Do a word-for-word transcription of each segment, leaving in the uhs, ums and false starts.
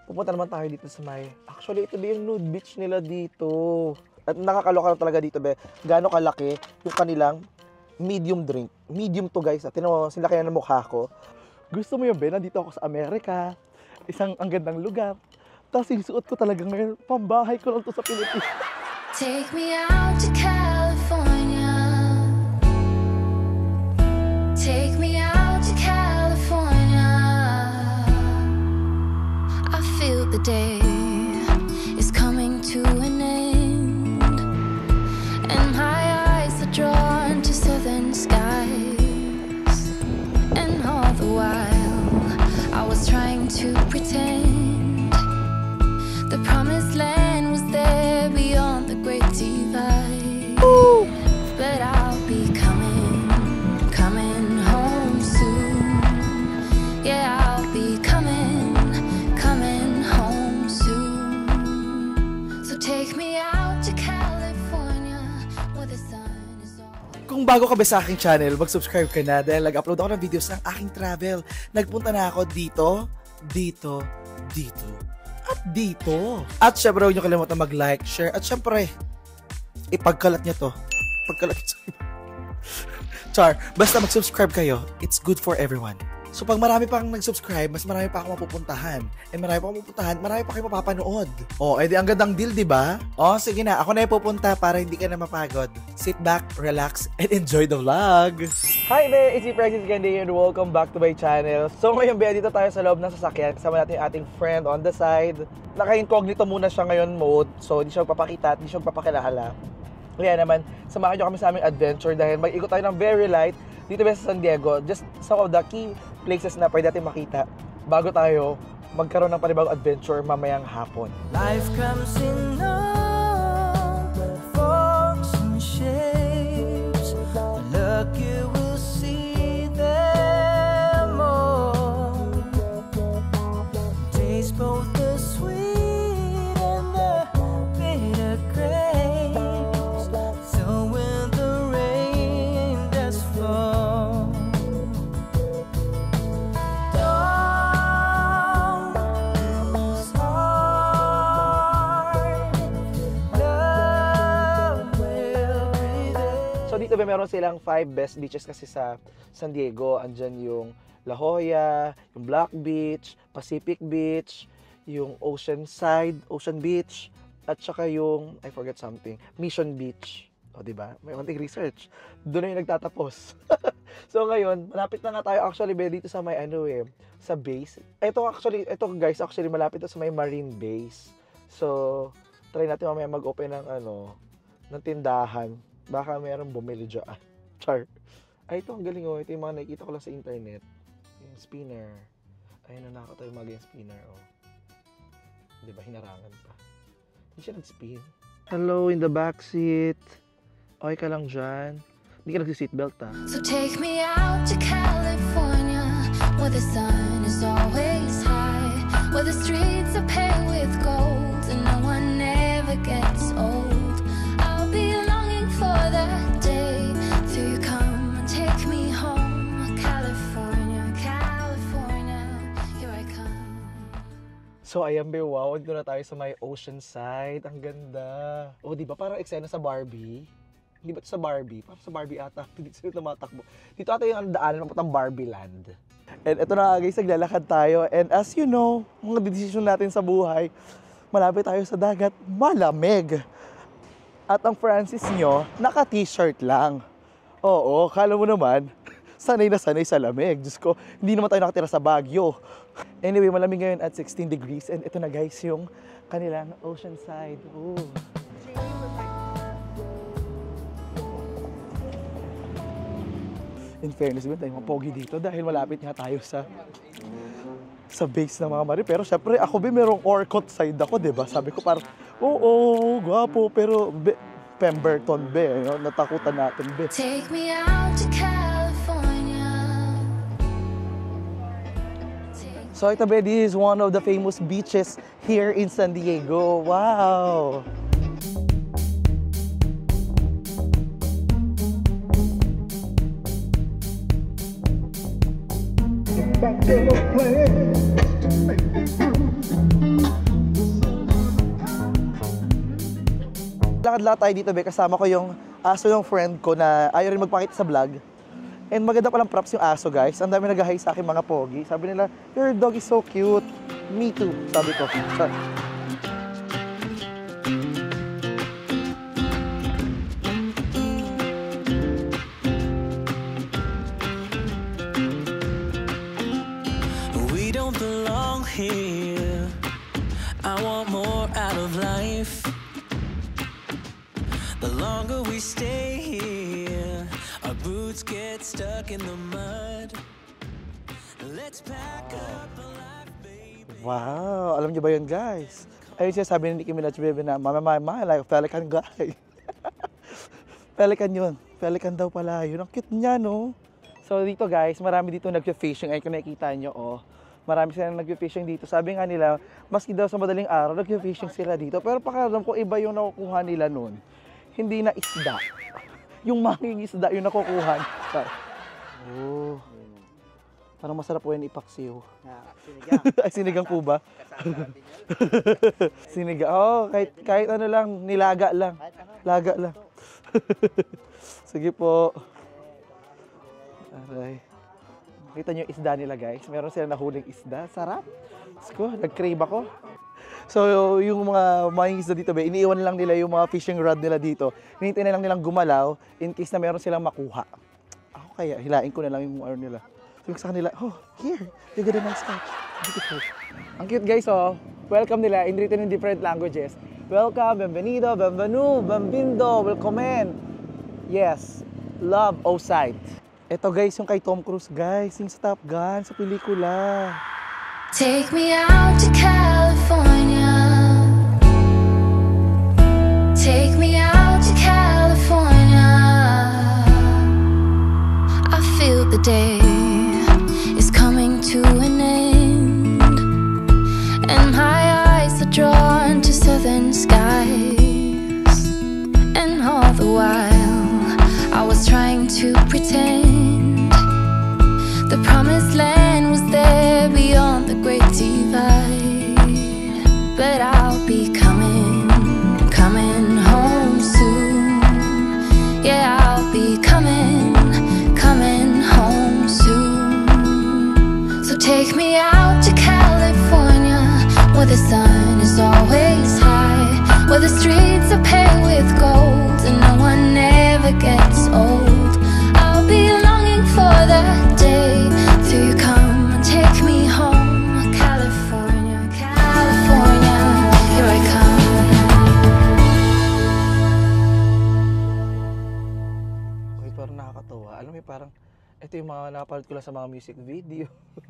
pupunta naman tayo dito sa may, actually ito ba yung nude beach nila dito. At nakakaloka na talaga dito, be. Gaano kalaki yung kanilang medium drink. Medium to, guys. At tinan mo, sila kaya ng mukha ko. Gusto mo yun, be? Nandito ako sa Amerika. Isang ang gandang lugar. Tapos yung suot ko talaga ngayon, pambahay ko lang to sa Pilipinas. Take me out to California. Take me out to California. I feel the day is coming to an end, and my eyes are drawn to southern skies. And all the while I was trying to pretend the promised land was there beyond the great divide. Ooh. But I'll be coming, coming home soon. Yeah, I'll be coming, coming home soon. So take me out to California where the sun is all. Kung bago ka ba sa aking channel, mag-subscribe ka na dahil nag-upload ako ng videos ng aking travel. Nagpunta na ako dito, dito, dito, at dito. At syempre, huwag nyo kalimutan mag-like, share, at syempre, ipagkalat nyo to. Pagkalat nyo. Char, basta mag-subscribe kayo, it's good for everyone. So pag marami pang nag-subscribe, mas marami pa ako mapupuntahan. And marami pa akong mapupuntahan, marami pa kayo mapapanood. Oh, edi ang gandang deal, di ba? Oh, sige na, ako na yung pupunta para hindi ka na mapagod. Sit back, relax, and enjoy the vlog. Hi there, it's si Francis Gandhi and welcome back to my channel. So ngayon, Bea, dito tayo sa loob ng sasakyan. Kasama natin yung ating friend on the side. Naka-incognito muna siya ngayon mode, so hindi siya magpapakita at hindi siya magpapakilala. Kaya naman, samahan nyo kami sa aming adventure dahil mag-ikot tayo ng very light dito ba sa San Diego. Just some of the key places na pwede natin makita bago tayo magkaroon ng panibagong adventure mamayang hapon. Life comes in all the forms and shapes. The look you will see them all. Taste both the sweet and the bitter grapes. So when the rain does fall, dito ba meron silang five best beaches kasi sa San Diego. Andyan yung La Jolla, yung Black Beach, Pacific Beach, yung Oceanside, Ocean Beach, at saka yung, I forget something, Mission Beach. O, diba? May konting research. Doon na yung nagtatapos. So ngayon, malapit na nga tayo actually ba dito sa may ano eh, sa base. Ito actually, ito guys, actually malapit na sa may marine base. So, try natin mamaya mag-open ng ano, ng tindahan. Baka mayroong bumili dyan. Char. Ay, ito ang galing oh. Ito yung mga nakikita ko lang sa internet. Yung spinner. Ayun na, nakakatayo mag yung spinner oh. Diba, hinarangan pa. Hindi siya nag-spin. Hello, in the back seat. Okay ka lang dyan. Hindi ka nag-seatbelt ah. So take me out to California where the sun is always high, where the streets are paved with gold and no one ever gets old. I'll be longing for that day till you come and take me home. California, California, here I come. So ayan be, wow, dito na tayo sa may Oceanside. Ang ganda. O, di ba parang eksena sa Barbie? Hindi ba ito sa Barbie? Parang sa Barbie ata. Hindi sila tumatakbo. Dito ata yung daanan ng putang Barbie Land. And ito na guys, naglalakad tayo. And as you know, mga decision natin sa buhay, malapit tayo sa dagat, malamig. At ang Francis nyo, naka-t-shirt lang. Oo, kala mo naman, sanay na sanay sa lamig. Diyos ko, hindi naman tayo nakatira sa Baguio. Anyway, malamig ngayon at sixteen degrees. And ito na guys, yung kanilang Oceanside. Ooh. In fairness, meron tayong mga pogi dito dahil malapit nga tayo sa sa base ng mga mari. Pero syempre, ako ba merong Orcott side ako, diba? Sabi ko parang, oo, oh, gwapo, pero be, Pemberton, be, no? Natakutan natin, be. Take me out to California. So ito, be, this is one of the famous beaches here in San Diego. Wow! Back to the place. naglalakad-lakad tayo dito, be, kasama ko yung aso ng friend ko na ayaw rin magpakita sa vlog. And maganda palang props yung aso, guys. Ang dami nag-hi sa akin mga pogi. Sabi nila, your dog is so cute. Me too, sabi ko. Sorry. We don't belong here. I want more out of life. The longer we stay here, our boots get stuck in the mud. Let's pack up a life, baby. Wow, alam niyo ba yun, guys? Ayun siya sabi ni Nicki Minaj, baby, na mama, mama, like pelican guy. Pelican yun. Pelican daw pala yun. Ang cute niya, no? So dito, guys, marami dito nag-fishing. Ay, kung nakikita nyo, oh. Marami silang nag-fishing dito. Sabi nga nila, maski daw sa madaling araw, nag-fishing sila dito. Pero pakiramdam ko, iba yung nakukuha nila nun. Hindi na isda. Yung manging isda yung nakukuha. Oh. Parang masarap po yan ipaksiw. Sinigang. Ay, sinigang po ba? Sinigang. Oh, kahit, kahit ano lang, nilaga lang. Laga lang. Sige po. Aray. Kita nyo yung isda nila, guys. Meron sila nahuling isda. Sarap. Sko, nag-crave ako. So, yung mga mga isda dito, be, iniiwan lang nila yung mga fishing rod nila dito. Hinintay na lang nilang gumalaw in case na meron silang makuha. Ako kaya, hilain ko na lang yung ano nila. Sabi ko sa kanila, oh, here, you get a nice catch. Beautiful. Ang cute, guys, oh. Welcome nila in written in different languages. Welcome, bienvenido, bienvenu, bienvenido, welcome. Yes, love, outside. Ito, guys, yung kay Tom Cruise, guys, yung sa Top Gun, sa pelikula. Take me out to California. Take me out to California. I feel the day is coming to an end, and my eyes are drawn to southern skies. And all the while I was trying to pretend the promised land was there beyond the great divide. But I'll be coming, coming home soon. Yeah, I'll be coming, coming home soon. So take me out to California, where the sun is always high, where the streets are paved with gold and no one ever gets old. I'll be longing for that day till you come and take me home. California, California, here I come. Okay, parang nakakatawa. Alam mo, parang ito yung mga napanood ko lang sa mga music video.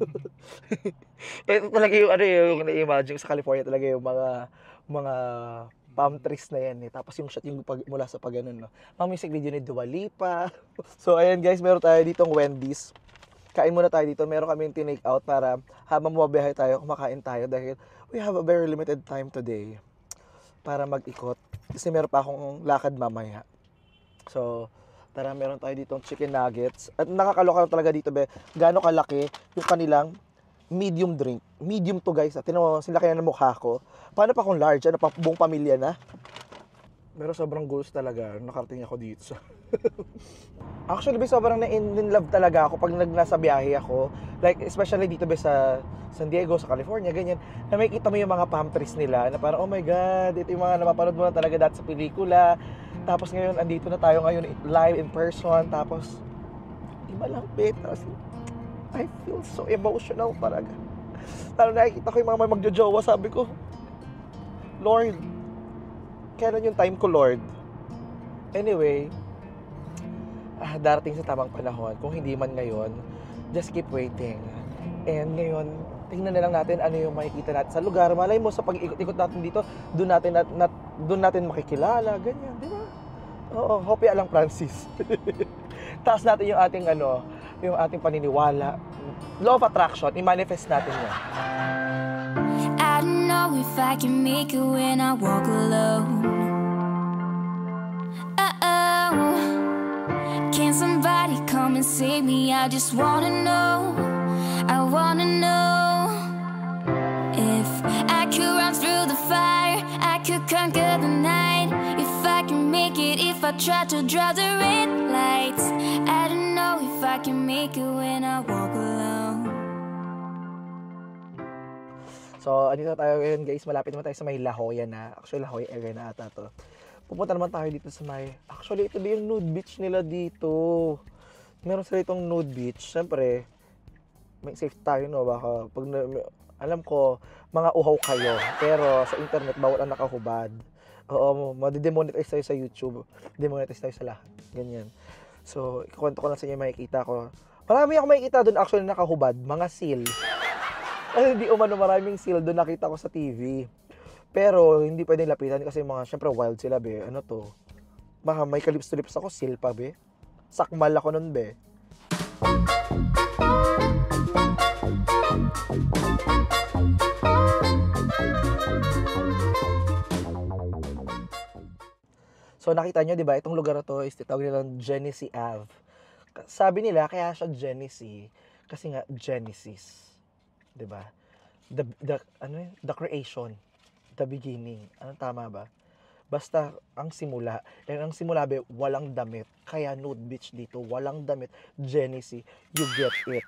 Ito talaga yung ano yung na-imagine sa California talaga yung mga mga palm trees na yan eh. Tapos yung shot yung pag, mula sa pag ganun, no. Mga music video ni Dua Lipa. So ayan, guys, meron tayo ditong Wendy's. Kain muna tayo dito. Meron kaming tinake out para habang bumabiyahe tayo, kumakain tayo dahil we have a very limited time today para mag-ikot. Kasi meron pa akong lakad mamaya. So, tara, meron tayo ditong chicken nuggets. At nakakaloka lang talaga dito, be. Gaano kalaki yung kanilang medium drink. Medium to, guys. At tinan mo, sila kaya ng mukha ko. Paano pa kung large? Ano pa, buong pamilya na? Pero sobrang goals talaga. Nakarating ako dito. Actually, be, sobrang na-in love talaga ako pag nasa biyahe ako. Like, especially dito, be, sa San Diego, sa California, ganyan. Na may kita mo yung mga palm trees nila. Na parang, oh my God, ito yung mga napapanood mo na talaga dati sa pelikula. Tapos ngayon, andito na tayo ngayon live in person. Tapos, iba lang, be. Tapos, I feel so emotional talaga. Lalo nakikita ko yung mga magjojowa, sabi ko, Lord, kailan yung time ko, Lord? Anyway, ah, darating sa tamang panahon. Kung hindi man ngayon, just keep waiting. And ngayon, tingnan na lang natin ano yung makikita natin sa lugar. Malay mo sa pag-ikot-ikot natin dito, doon natin, nat, nat, doon natin makikilala, ganyan, di ba? Oo, hopya lang, Francis. Taas natin yung ating ano, yung ating paniniwala. Law of attraction, i-manifest natin yan. I don't know if I can make it when I walk alone. Uh-oh. Can somebody come and save me? I just wanna know, I wanna know. If I could run through the fire, I could conquer the night. If I can I try to draw the red lights. I don't know if I can make it when I walk alone. So, andito tayo ngayon guys. Malapit naman tayo sa may La Jolla na. Actually, La Jolla area na ata to. Pupunta naman tayo dito sa may... Actually, ito din yung nude beach nila dito. Meron sila itong nude beach. Siyempre, may safe tayo, no? Baka, pag na, alam ko, mga uhaw kayo. Pero sa internet, bawal ang nakahubad. Oo, madidemonetize tayo sa YouTube. Demonetize tayo sa lahat. Ganyan. So, ikukwento ko lang sa inyo makikita ko. Marami ako makikita doon actually nakahubad. Mga seal. Ay, hindi umano maraming seal doon nakita ko sa T V. Pero hindi pwedeng lapitan kasi mga syempre wild sila be. Ano to? Baka may kalips to lips ako, seal pa be. Sakmal ako nun be. So nakita nyo, di ba? Itong lugar na to is tawag nilang Genesee Avenue. Sabi nila kaya siya Genesee kasi nga Genesis. 'Di ba? The the ano yun? The creation, the beginning. Ano tama ba? Basta ang simula, and ang simula be walang damit. Kaya nude beach dito, walang damit. Genesee, you get it.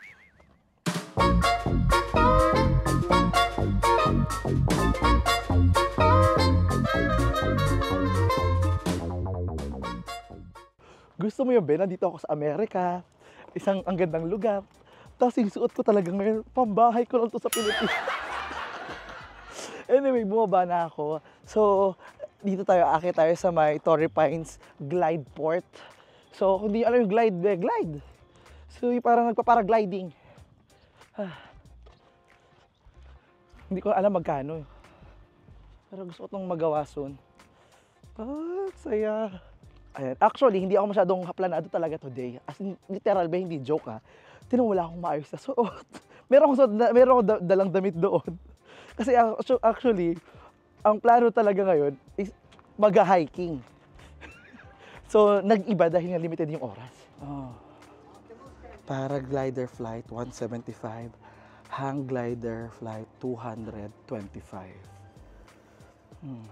Gusto mo yun, Ben? Nandito ako sa Amerika. Isang ang gandang lugar. Tapos yung suot ko talagang ngayon, pambahay ko lang to sa Pilipinas. Anyway, bumaba na ako. So, dito tayo, akit tayo sa may Torrey Pines Glide Port. So, kung di alam yung glide, eh, glide. So, yung parang nagpa-paragliding. Ah. Hindi ko alam magkano. Pero gusto ko itong magawa soon. Ah, saya. Ayan. Actually, hindi ako masyadong planado talaga today. As in, literal ba, hindi joke ha. Tinong wala akong maayos na suot. Meron akong, meron akong dalang damit doon. Kasi actually, ang plano talaga ngayon is mag-hiking. So, nag-iba dahil nga limited yung oras. Oh. Paraglider flight, one seventy-five. Hang glider flight, two twenty-five. Hmm.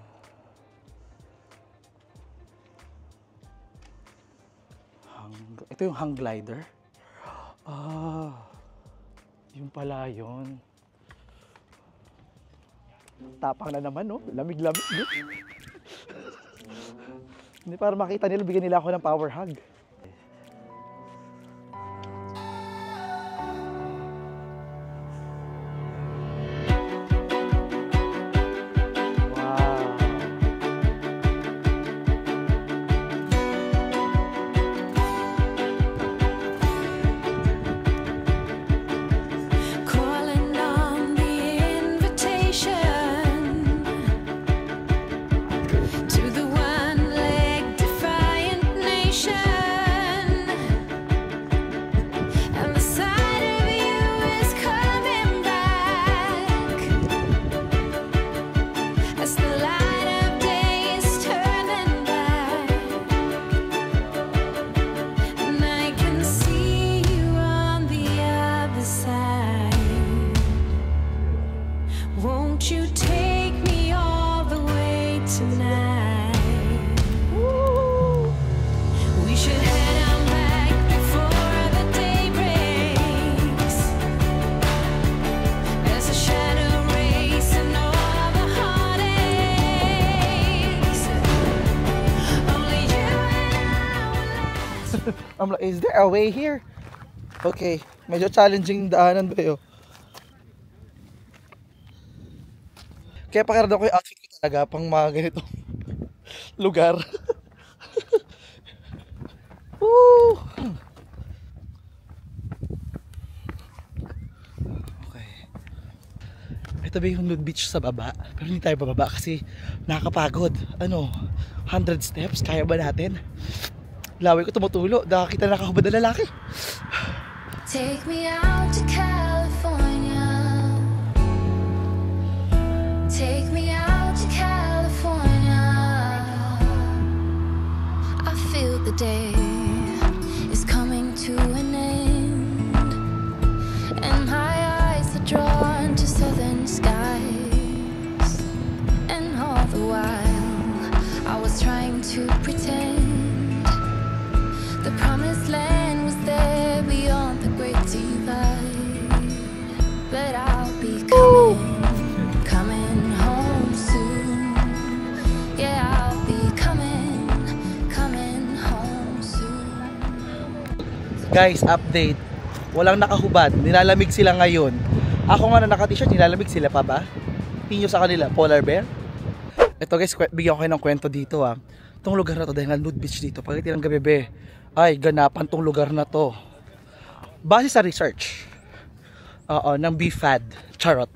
Hang, ito yung hang glider. Ah, yung pala yun. Tapang na naman, no? Lamig-lamig. Hindi, para makita nila, bigyan nila ako ng power hug. I'm like, is there a way here? Okay, medyo challenging daanan ba yun? Kaya pakiramdam ko yung outfit ko talaga pang mga ganitong lugar. Woo! Okay. Ito ba yung nude beach sa baba? Pero hindi tayo bababa kasi nakakapagod. Ano? one hundred steps? Kaya ba natin? Laway ko tumutulo. Nakakita na nakahubad na lalaki. Take me out to California. Take me out to California. I feel the day is coming to an end, and my eyes are drawn to southern skies. And all the while I was trying to pretend Guys, update. Walang nakahubad. Nilalamig sila ngayon. Ako nga na naka-t-shirt, nilalamig sila pa ba? Tingin nyo sa kanila, polar bear? Ito guys, bigyan ko kayo ng kwento dito ah. Itong lugar na to, dahil nga nude beach dito, pagdating ng gabi, be, ay ganapan tong lugar na to. Base sa research. Oo, ng B F A D. Charot.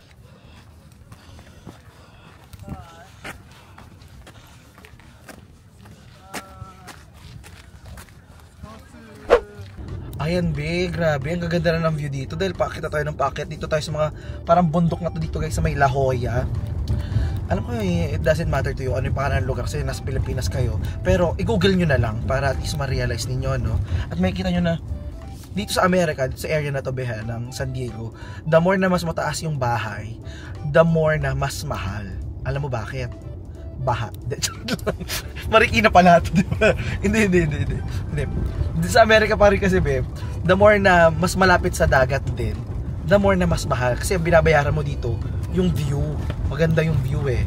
Ayan be, grabe, ang gaganda na ng view dito dahil pakita tayo ng packet. Dito tayo sa mga parang bundok na to dito guys sa may La Jolla. Alam ko eh, it doesn't matter to you ano yung pangalan ng lugar kasi nasa Pilipinas kayo. Pero i-google nyo na lang para at least ma-realize ninyo, no? At makikita nyo na dito sa Amerika, dito sa area na to beha ng San Diego, the more na mas mataas yung bahay, the more na mas mahal. Alam mo bakit? Baha. Marikina pala ito, di ba? Hindi, hindi, hindi, hindi. Hindi. Dito sa Amerika pa rin kasi, babe, the more na mas malapit sa dagat din, the more na mas mahal. Kasi binabayaran mo dito, yung view. Maganda yung view eh.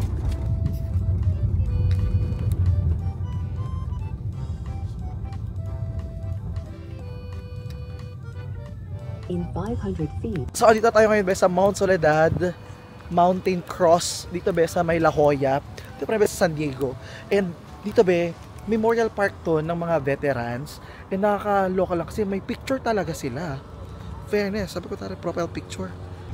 In five hundred feet. So, dito tayo ngayon, be, sa Mount Soledad Mountain Cross. Dito, be, sa may La Jolla. Dito pa rin, be, sa San Diego. And dito, be, memorial park to ng mga veterans. And nakakaloka lang kasi may picture talaga sila. Fairness, sabi ko tayo, profile picture.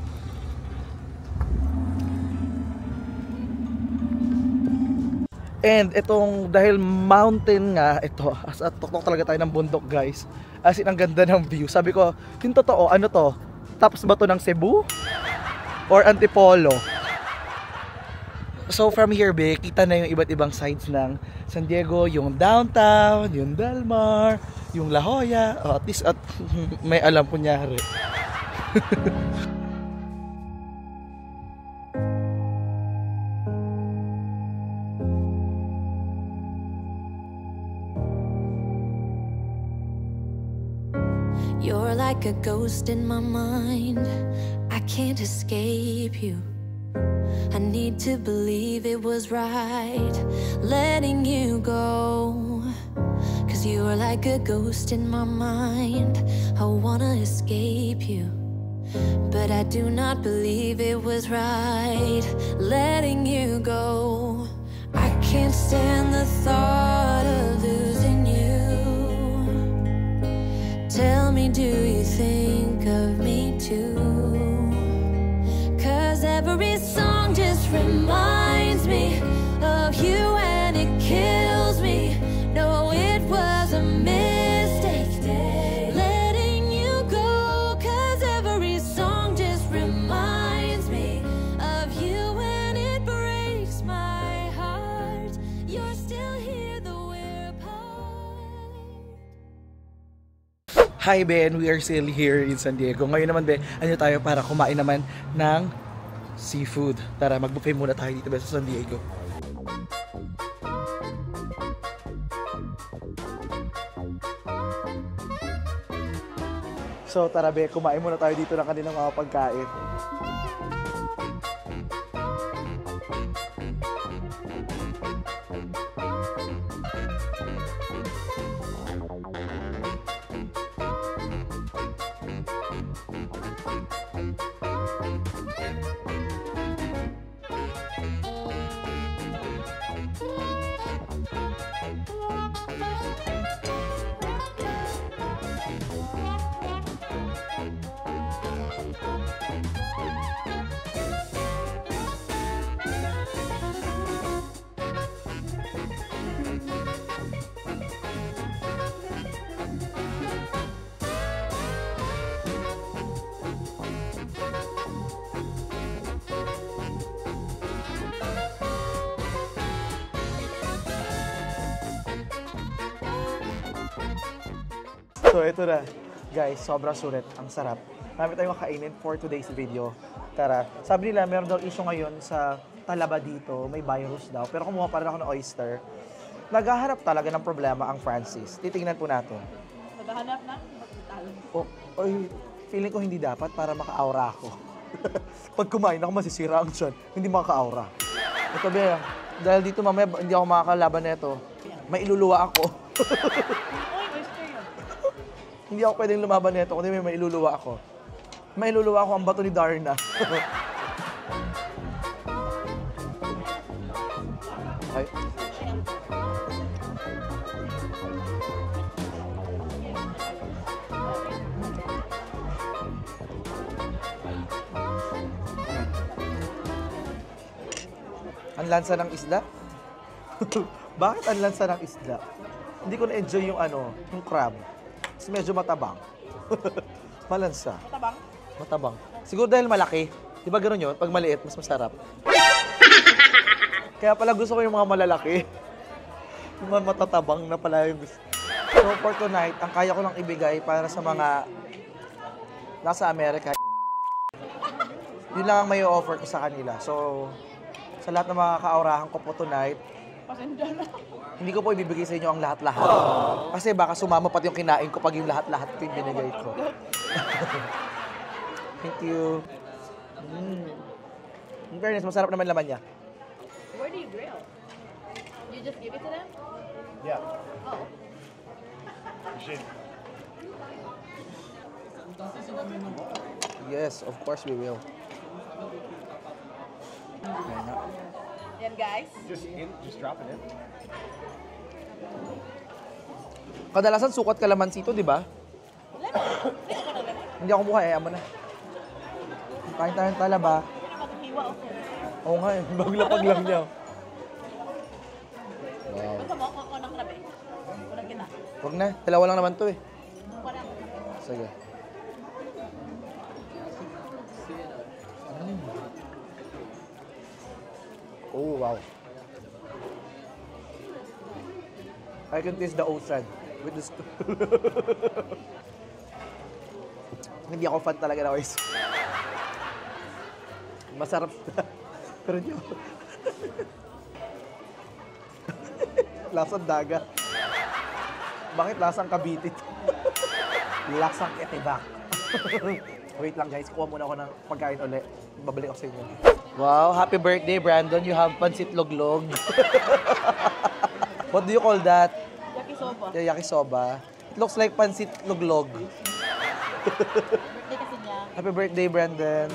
And itong, dahil mountain nga, ito, as at tuktok talaga tayo ng bundok guys. As in, ang ganda ng view. Sabi ko, yung totoo, ano to? Tapos ba to ng Cebu? Or Antipolo? So from here, be, kita na yung iba't ibang sides ng San Diego. Yung downtown, yung Del Mar, yung La Jolla. Oh, at least, at may alam kunyari. You're like a ghost in my mind. I can't escape you. I need to believe it was right letting you go. Cause you are like a ghost in my mind. I wanna escape you, but I do not believe it was right letting you go. I can't stand the thought of losing you. Tell me, do you think of me too? Cause every song just reminds me of you and it kills me. No, it was a mistake letting you go. Cause every song just reminds me of you and it breaks my heart. You're still here though we're apart. Hi Ben, we are still here in San Diego. Ngayon naman Ben, ano tayo para kumain naman ng seafood. Tara, mag-buffet muna tayo dito Ben sa San Diego. So tara Ben, kumain muna tayo dito ng kanilang mga pagkain. So ito na, guys, sobrang sulit, ang sarap. Marami tayong kakainin for today's video. Tara, sabi nila meron daw issue ngayon sa Talaba dito, may virus daw. Pero kumuha pa rin ako ng oyster. Naghahanap talaga ng problema ang Francis. Titingnan po natin. Naghahanap na? Hospital. Oh, oy, feeling ko hindi dapat para maka-aura ako. Pag kumain ako, masisira ang tiyan. Hindi maka-aura. Ito ba, dahil dito mamaya hindi ako makakalaban nito. May iluluwa ako. Uy, oyster yun. Hindi ako pwedeng lumaban nito kundi may mailuluwa ako. Mailuluwa ako ang bato ni Darna. Ay. Ang lansa ng isda? Bakit ang lansa ng isda? Hindi ko na-enjoy yung ano, yung crab. Kasi medyo matabang. Malansa. Matabang? Matabang. Siguro dahil malaki. Di ba gano'n yun? Pag maliit, mas masarap. Kaya pala gusto ko yung mga malalaki. Yung mga matatabang na pala yung gusto. So for tonight, ang kaya ko lang ibigay para sa mga nasa Amerika, yun lang ang may offer ko sa kanila. So, sa lahat ng mga kaurahan ko po tonight, Pasensya na. hindi ko po ibibigay sa inyo ang lahat-lahat. Kasi baka sumama pati yung kinain ko pag yung lahat-lahat ito yung binigay ko. Thank you. Mm. In fairness, masarap naman laman niya. Where do you grill? You just give it to them? Yeah. Oh. You should. Yes, of course we will. Ayan na. Yan guys. Just in, just drop it in. Kadalasan sukat kalamansi ito, di ba? Lemon. Lemon ka ng lemon. Hindi ako mukha, eh. Amo na. Kain tayo ng talaba. Hindi na maghiwa ako. Oo nga, eh. Baglapag lang niya. Wow. Gusto mo ako ng krabe? Kulang kita. Huwag na. Dalawa lang naman to eh. Kulang. Sige. Mm. Oh, wow. I can taste the ocean with this. Hindi ako fan talaga na guys. Masarap na. Pero hindi ako. Lasang dagat. Bakit lasang kabitit? Lasang etibak. Wait lang guys, kuha muna ako ng pagkain ulit. Babalik ako sa inyo. Wow, happy birthday Brandon. You have pansit loglog. What do you call that? Yakisoba. Yeah, yakisoba. It looks like pansit loglog. Birthday kasi niya. Happy birthday, Brandon.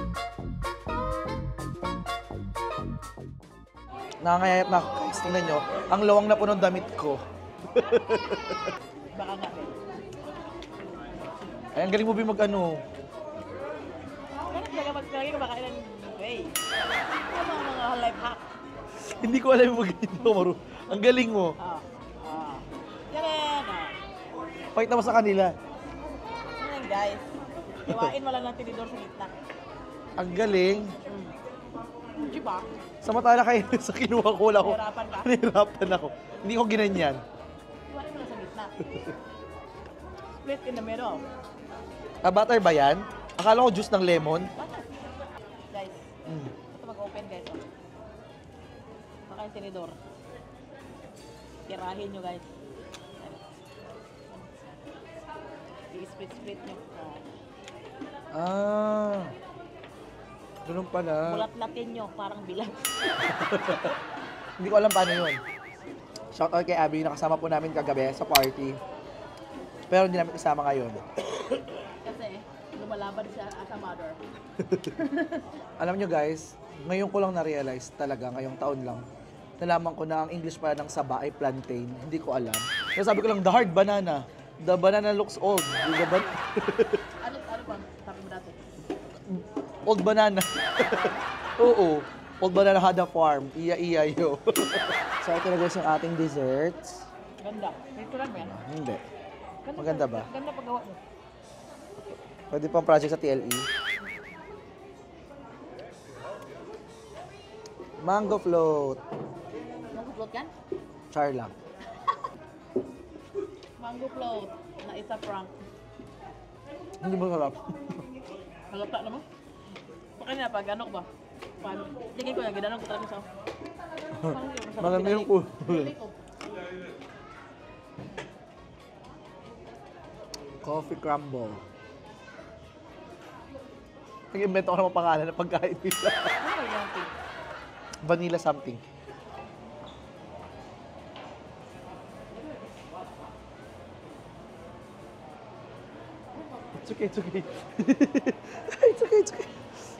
Nakangayayat na ako. Guys, tingnan nyo. Ang lawang na po ng damit ko. Baka nga. Ay, ang galing mo ba mag-ano? Bakit talaga magkalagi ka baka ilan way? Ano ang mga life hack? Hindi ko alam yung mag-ino, Maru. Ang galing mo. Ah. Ah. Yan yan. Ah. Pakita mo sa kanila. Yan guys. Iwain mo lang ng tinidor sa gitna. Ang galing. Diba? Samantala kayo sa kinuha ko, wala ko. Nahirapan ka? Nahirapan ako. Hindi ko ginanyan. Iwain mo lang sa gitna. Split in the middle. Ah, butter ba yan? Akala ko juice ng lemon. Bakit? Guys, Mm. ito mag-open guys. Oh. Baka yung tinidor. Tirahin nyo guys. I-split-split nyo. Oh. Ah. Ganun pala. Bulat-latin nyo, parang bilang. Hindi ko alam paano yun. Shoutout kay Abby, nakasama po namin kagabi sa party. Pero hindi namin kasama ngayon. Kasi lumalaban siya as a mother. Alam nyo guys, ngayon ko lang na-realize talaga, ngayong taon lang, nalaman ko na ang English pala ng saba ay plantain. Hindi ko alam. Kaya sabi ko lang, the hard banana. The banana looks old. The ban- Ano, ano bang sabi mo dati? old banana. Oo. Old banana had a farm. Iya-iya yo. So ito na guys yung ating desserts. Ganda. Picturean mo yan. Hindi. Ganda Maganda pa- ba? Ganda paggawa mo. Pwede pang project sa T L E. Mango float. Mango float yan? Char lang. Mango float na isa prank. Hindi mo sarap. Halata naman. Pakanya pag ano ko ba? Pag tingin ko na ginanong ko talaga sa. Maganda yung cool. Coffee crumble. Nag-invento ko naman pangalan ng pagkain nila. Ano ba yung thing? Vanilla something. okay, it's okay. It's okay, it's okay.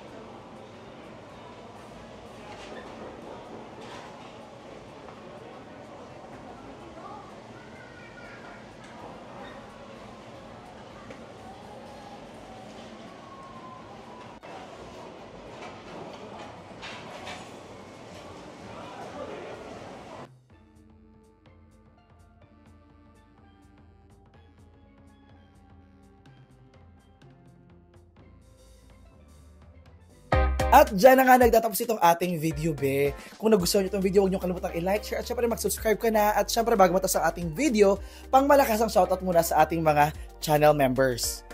At dyan na nga nagtatapos itong ating video, be. Kung nagustuhan nyo itong video, huwag nyo kalimutang i-like, share, at syempre mag-subscribe ka na. At syempre, bago matapos ang ating video, pang malakas ang shoutout muna sa ating mga channel members.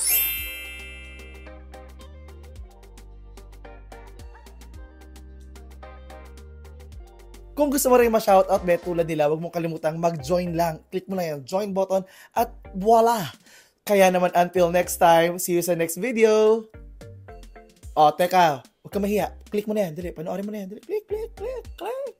Kung gusto mo rin ma-shoutout, be, tulad nila, huwag mong kalimutang mag-join lang. Click mo lang yung join button at voila! Kaya naman, until next time, see you sa next video! Oh, teka. Huwag ka mahiya. Click mo na yan. Dali. Panoorin mo na yan. Dali. Click, click, click, click.